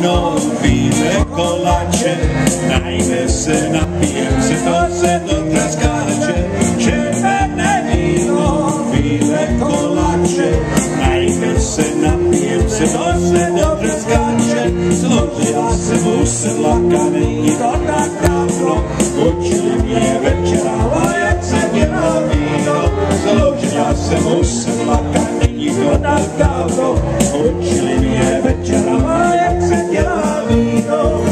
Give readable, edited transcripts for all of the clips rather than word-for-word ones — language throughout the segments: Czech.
víno, pijeme koláče, najme se, napijem se, to se dobře skáče. Červené víno, pijeme koláče, najme se, napijem se, to se dobře skáče. Složila se musela, není to tak dávno, učili mě večera, a jak se dělá víno. Složila se musela, není to tak dávno, učili mě večera, a jak se dělá víno.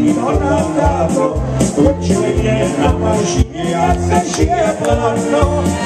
Učili mě na maršině, jak se žije plno.